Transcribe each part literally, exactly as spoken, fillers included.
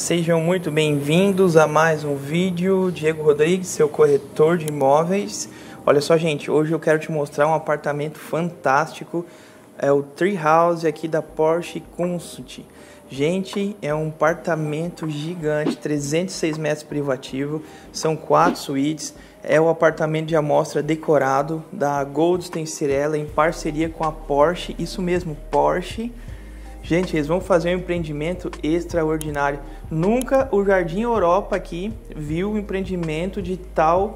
Sejam muito bem-vindos a mais um vídeo. Diego Rodrigues, seu corretor de imóveis. Olha só, gente, hoje eu quero te mostrar um apartamento fantástico. É o Tree House aqui da Porsche Consult. Gente, é um apartamento gigante, trezentos e seis metros privativo, são quatro suítes. É o apartamento de amostra decorado da Goldstein Cirella em parceria com a Porsche, isso mesmo, Porsche. Gente, eles vão fazer um empreendimento extraordinário. Nunca o Jardim Europa aqui viu um empreendimento de tal,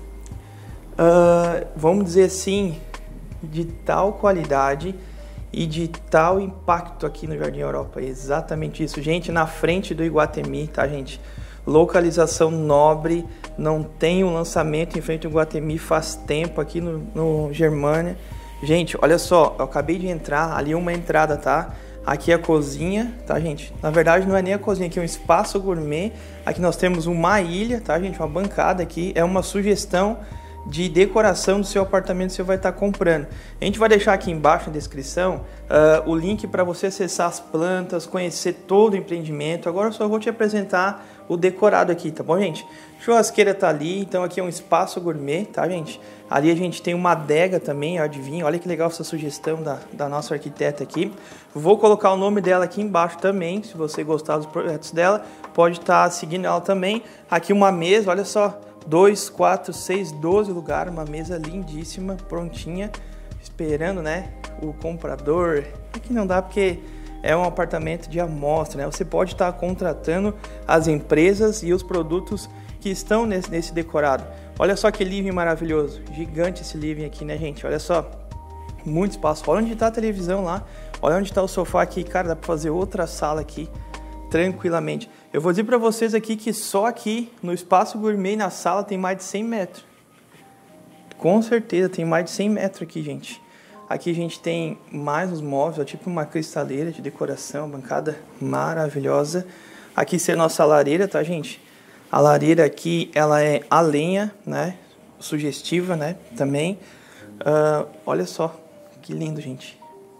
uh, vamos dizer assim, de tal qualidade e de tal impacto aqui no Jardim Europa. Exatamente isso, gente, na frente do Iguatemi, tá, gente? Localização nobre, não tem um lançamento em frente ao Iguatemi faz tempo aqui no, no Germânia. Gente, olha só, eu acabei de entrar, ali uma entrada, tá? Aqui é a cozinha, tá, gente? Na verdade não é nem a cozinha, aqui é um espaço gourmet. Aqui nós temos uma ilha, tá, gente? Uma bancada aqui, é uma sugestão de decoração do seu apartamento que você vai estar comprando. A gente vai deixar aqui embaixo na descrição uh, o link para você acessar as plantas, conhecer todo o empreendimento. Agora eu só vou te apresentar o decorado aqui, tá bom, gente? Churrasqueira tá ali, então aqui é um espaço gourmet, tá, gente? Ali a gente tem uma adega também, adivinha? Olha que legal essa sugestão da, da nossa arquiteta aqui. Vou colocar o nome dela aqui embaixo também, se você gostar dos projetos dela, pode estar seguindo ela também. Aqui uma mesa, olha só, dois, quatro, seis, doze lugares, uma mesa lindíssima, prontinha, esperando, né, o comprador. Aqui não dá porque é um apartamento de amostra, né? Você pode estar contratando as empresas e os produtos que estão nesse, nesse decorado. Olha só que living maravilhoso, gigante esse living aqui, né, gente? Olha só, muito espaço. Olha onde está a televisão lá, olha onde está o sofá aqui, cara, dá para fazer outra sala aqui tranquilamente. Eu vou dizer para vocês aqui que só aqui no espaço gourmet na sala tem mais de cem metros. Com certeza tem mais de cem metros aqui, gente. Aqui a gente tem mais os móveis, ó, tipo uma cristaleira de decoração, bancada maravilhosa. Aqui seria a nossa lareira, tá, gente? A lareira aqui, ela é a lenha, né? Sugestiva, né? Também. Uh, olha só, que lindo, gente.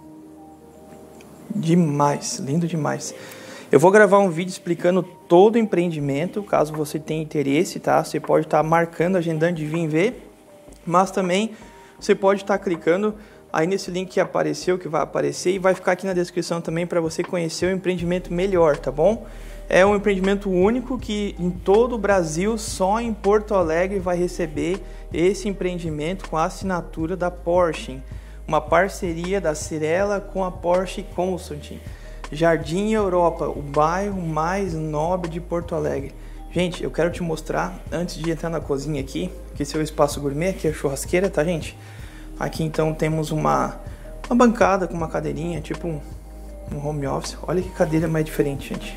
Demais, lindo demais. Eu vou gravar um vídeo explicando todo o empreendimento, caso você tenha interesse, tá? Você pode estar marcando, agendando de vir ver, mas também você pode estar clicando aí nesse link que apareceu, que vai aparecer, e vai ficar aqui na descrição também para você conhecer o empreendimento melhor, tá bom? É um empreendimento único que em todo o Brasil, só em Porto Alegre vai receber esse empreendimento com a assinatura da Porsche. Uma parceria da Cirella com a Porsche Consult. Jardim Europa, o bairro mais nobre de Porto Alegre. Gente, eu quero te mostrar, antes de entrar na cozinha aqui, que esse é o espaço gourmet, aqui é a churrasqueira, tá, gente? Aqui então temos uma, uma bancada com uma cadeirinha, tipo um, um home office. Olha que cadeira mais diferente, gente.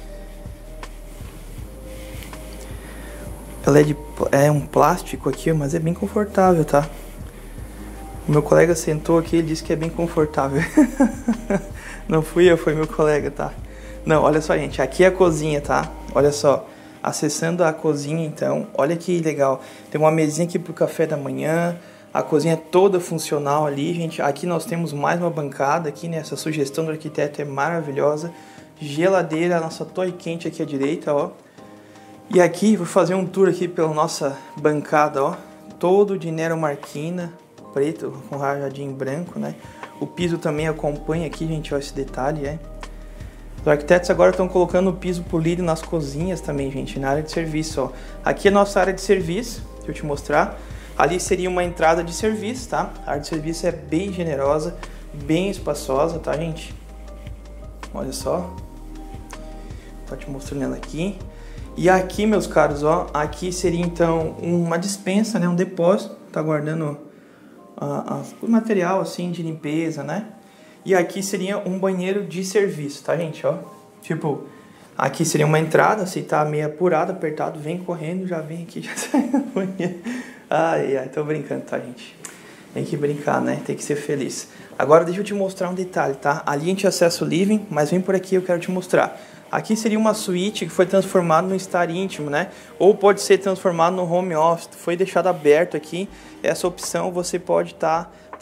Ela é, de, é um plástico aqui, mas é bem confortável, tá? O meu colega sentou aqui e disse que é bem confortável. Não fui eu, foi meu colega, tá? Não, olha só, gente, aqui é a cozinha, tá? Olha só, acessando a cozinha, então, olha que legal. Tem uma mesinha aqui pro café da manhã, a cozinha toda funcional ali, gente. Aqui nós temos mais uma bancada aqui, né? Essa sugestão do arquiteto é maravilhosa. Geladeira, nossa torre quente aqui à direita, ó. E aqui, vou fazer um tour aqui pela nossa bancada, ó. Todo de Nero Marquina, preto, com rajadinho branco, né? O piso também acompanha aqui, gente, ó, esse detalhe, é. Os arquitetos agora estão colocando o piso polido nas cozinhas também, gente, na área de serviço, ó. Aqui é a nossa área de serviço, deixa eu te mostrar. Ali seria uma entrada de serviço, tá? A área de serviço é bem generosa, bem espaçosa, tá, gente? Olha só. Tô te mostrando ela aqui. E aqui, meus caros, ó, aqui seria então uma dispensa, né? Um depósito, tá guardando a, a, o material, assim, de limpeza, né? E aqui seria um banheiro de serviço, tá, gente, ó? Tipo, aqui seria uma entrada, se tá meio apurado, apertado, vem correndo, já vem aqui, já sai do banheiro. Ai, ai, tô brincando, tá, gente? Tem que brincar, né? Tem que ser feliz. Agora deixa eu te mostrar um detalhe, tá? Ali a gente acessa o living, mas vem por aqui, eu quero te mostrar. Aqui seria uma suíte que foi transformada no estar íntimo, né? Ou pode ser transformado no home office. Foi deixado aberto aqui. Essa opção você pode estar tá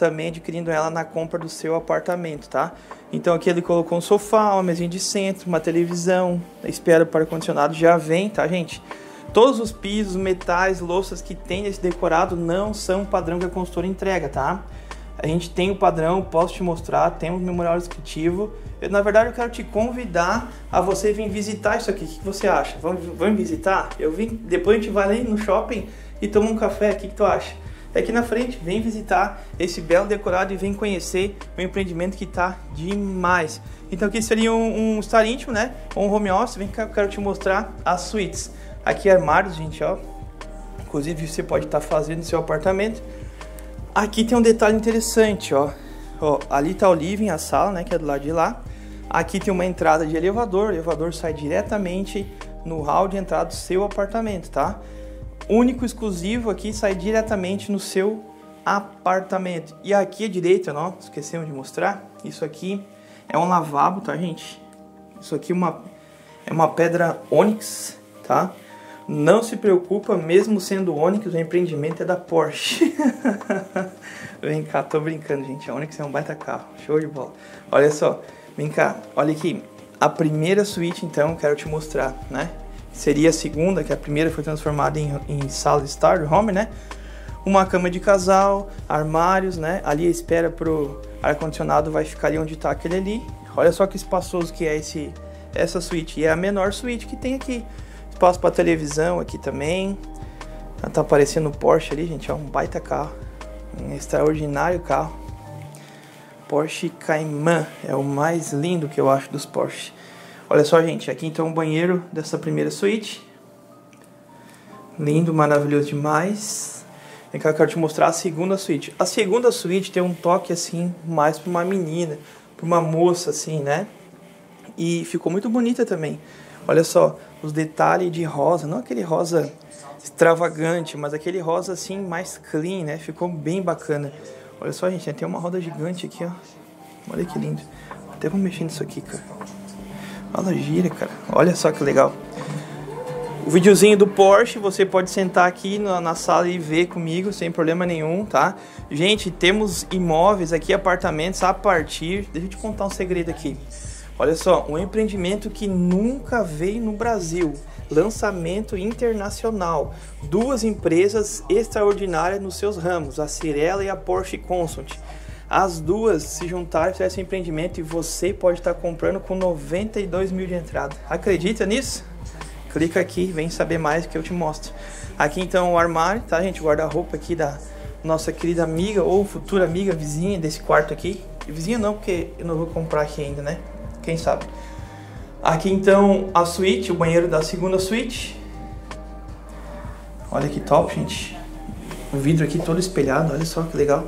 também adquirindo ela na compra do seu apartamento, tá? Então aqui ele colocou um sofá, uma mesinha de centro, uma televisão, espera para ar-condicionado já vem, tá, gente? Todos os pisos, metais, louças que tem nesse decorado não são padrão que a consultora entrega, tá? A gente tem o padrão, posso te mostrar, temos memorial descritivo. Eu, na verdade, eu quero te convidar a você vir visitar isso aqui. O que você acha? Vamos, vamos visitar? Eu vim, depois a gente vai ali no shopping e toma um café. O que, que tu acha? É aqui na frente, vem visitar esse belo decorado e vem conhecer o empreendimento que tá demais. Então aqui seria um, um estar íntimo, né? Ou um home office. Vem cá, eu quero te mostrar as suítes. Aqui armários, gente, ó. Inclusive você pode estar fazendo no seu apartamento. Aqui tem um detalhe interessante, ó. Ó, ali tá o living, a sala, né, que é do lado de lá. Aqui tem uma entrada de elevador, o elevador sai diretamente no hall de entrada do seu apartamento, tá? Único exclusivo aqui, sai diretamente no seu apartamento. E aqui à direita, ó, esquecemos de mostrar, isso aqui é um lavabo, tá, gente? Isso aqui é uma, é uma pedra ônix, tá? Não se preocupa, mesmo sendo Onix, o empreendimento é da Porsche. Vem cá, tô brincando, gente. A Onix é um baita carro, show de bola. Olha só, vem cá, olha aqui. A primeira suíte, então, quero te mostrar, né? Seria a segunda, que a primeira foi transformada em, em sala de estar home, né? Uma cama de casal, armários, né? Ali a espera pro ar-condicionado vai ficar ali onde tá aquele ali. Olha só que espaçoso que é esse, essa suíte. E é a menor suíte que tem aqui. Espaço para televisão aqui também. Tá aparecendo o Porsche ali, gente. É um baita carro. Um extraordinário carro. Porsche Cayman. É o mais lindo que eu acho dos Porsche. Olha só, gente. Aqui então o banheiro dessa primeira suíte. Lindo, maravilhoso demais. Vem cá, eu quero te mostrar a segunda suíte. A segunda suíte tem um toque assim, mais para uma menina, para uma moça assim, né? E ficou muito bonita também. Olha só, os detalhes de rosa, não aquele rosa extravagante, mas aquele rosa assim mais clean, né? Ficou bem bacana. Olha só, gente, tem uma roda gigante aqui, ó. Olha que lindo. Até vou mexer nisso aqui, cara. Olha, gira, cara. Olha só que legal. O videozinho do Porsche, você pode sentar aqui na, na sala e ver comigo, sem problema nenhum, tá? Gente, temos imóveis aqui, apartamentos a partir... Deixa eu te contar um segredo aqui. Olha só, um empreendimento que nunca veio no Brasil, lançamento internacional, duas empresas extraordinárias nos seus ramos, a Cirela e a Porsche Consult. As duas se juntaram para esse empreendimento e você pode estar comprando com noventa e dois mil de entrada. Acredita nisso? Clica aqui, vem saber mais que eu te mostro. Aqui então o armário, tá, gente? O guarda-roupa aqui da nossa querida amiga ou futura amiga vizinha desse quarto aqui. Vizinha não, porque eu não vou comprar aqui ainda, né? Quem sabe? Aqui então a suíte, o banheiro da segunda suíte. Olha que top, gente. O vidro aqui todo espelhado, olha só que legal.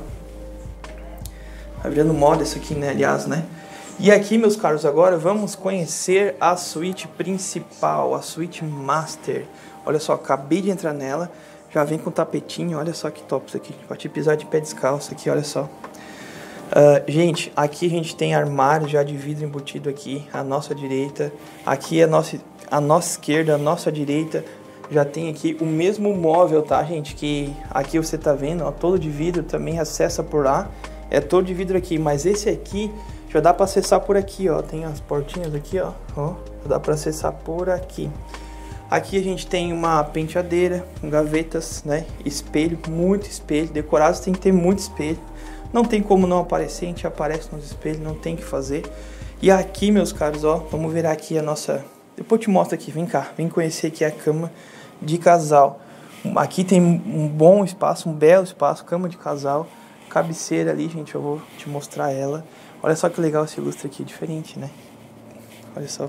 Tá virando moda isso aqui, né? Aliás, né? E aqui, meus caros, agora vamos conhecer a suíte principal, a suíte master. Olha só, acabei de entrar nela. Já vem com tapetinho, olha só que top isso aqui. Pode pisar de pé descalço aqui, olha só. Uh, gente, aqui a gente tem armário já de vidro embutido aqui, à nossa direita. Aqui a nossa, a nossa esquerda, a nossa direita, já tem aqui o mesmo móvel, tá, gente? Que aqui você tá vendo, ó, todo de vidro, também acessa por lá. É todo de vidro aqui, mas esse aqui já dá para acessar por aqui, ó. Tem as portinhas aqui, ó, ó. Já dá para acessar por aqui. Aqui a gente tem uma penteadeira, com gavetas, né? Espelho, muito espelho. Decorados tem que ter muito espelho. Não tem como não aparecer, a gente aparece nos espelhos, não tem o que fazer. E aqui, meus caros, ó, vamos virar aqui a nossa... Depois eu te mostro aqui, vem cá, vem conhecer aqui a cama de casal. Aqui tem um bom espaço, um belo espaço, cama de casal. Cabeceira ali, gente, eu vou te mostrar ela. Olha só que legal esse lustre aqui, diferente, né? Olha só.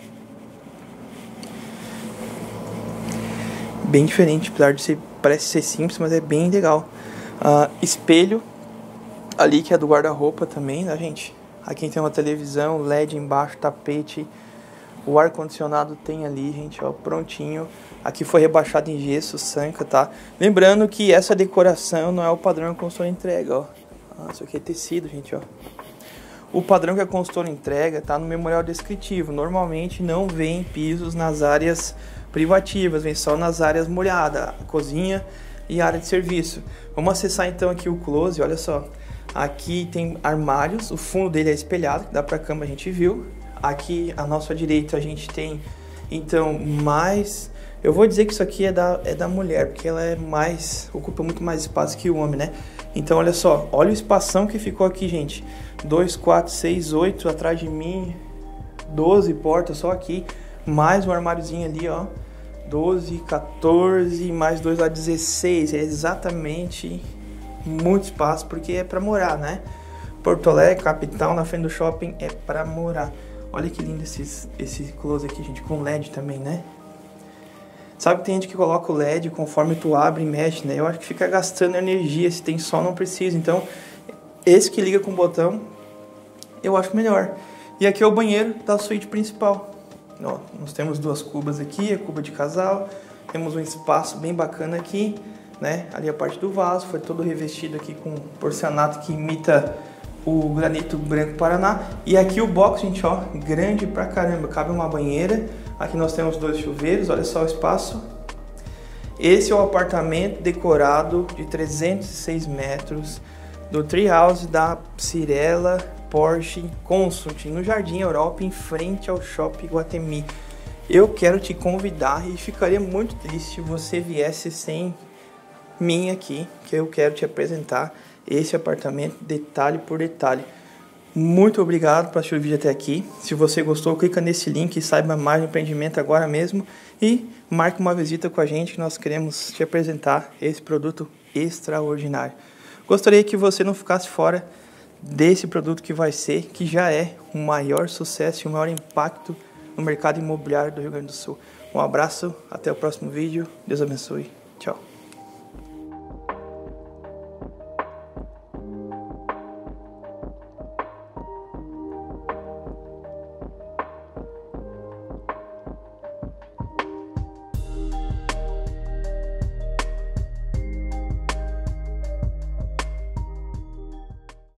Bem diferente, apesar de ser, parece ser simples, mas é bem legal. Uh, espelho. Ali que é do guarda-roupa também, né, gente? Aqui tem uma televisão, L E D embaixo, tapete. O ar-condicionado tem ali, gente, ó, prontinho. Aqui foi rebaixado em gesso, sanca, tá? Lembrando que essa decoração não é o padrão que a consultora entrega, ó. Ah, isso aqui é tecido, gente, ó. O padrão que a consultora entrega tá no memorial descritivo. Normalmente não vem pisos nas áreas privativas, vem só nas áreas molhadas, cozinha e área de serviço. Vamos acessar então aqui o close, olha só. Aqui tem armários, o fundo dele é espelhado, que dá pra cama, a gente viu. Aqui à nossa direita a gente tem, então, mais... Eu vou dizer que isso aqui é da, é da mulher, porque ela é mais, ocupa muito mais espaço que o homem, né? Então, olha só, olha o espação que ficou aqui, gente. dois, quatro, seis, oito, atrás de mim, doze portas só aqui. Mais um armáriozinho ali, ó. doze, quatorze, mais dois lá, dezesseis. É exatamente muito espaço, porque é pra morar, né? Porto Alegre, capital, na frente do shopping, é pra morar. Olha que lindo esses, esse close aqui, gente, com L E D também, né? Sabe que tem gente que coloca o L E D conforme tu abre e mexe, né? Eu acho que fica gastando energia, se tem sol não precisa. Então, esse que liga com o botão, eu acho melhor. E aqui é o banheiro da suíte principal. Ó, nós temos duas cubas aqui, a cuba de casal. Temos um espaço bem bacana aqui, né? Ali a parte do vaso, foi todo revestido aqui com porcelanato que imita o granito branco Paraná. E aqui o box, gente, ó, grande pra caramba, cabe uma banheira. Aqui nós temos dois chuveiros, olha só o espaço. Esse é o apartamento decorado de trezentos e seis metros do Treehouse da Cirela Porsche Consult, no Jardim Europa, em frente ao Shopping Iguatemi. Eu quero te convidar e ficaria muito triste se você viesse sem mim aqui, que eu quero te apresentar esse apartamento detalhe por detalhe. Muito obrigado por assistir o vídeo até aqui. Se você gostou, clica nesse link e saiba mais do empreendimento agora mesmo. E marque uma visita com a gente, que nós queremos te apresentar esse produto extraordinário. Gostaria que você não ficasse fora desse produto que vai ser, que já é o maior sucesso e o maior impacto no mercado imobiliário do Rio Grande do Sul. Um abraço, até o próximo vídeo. Deus abençoe. Tchau.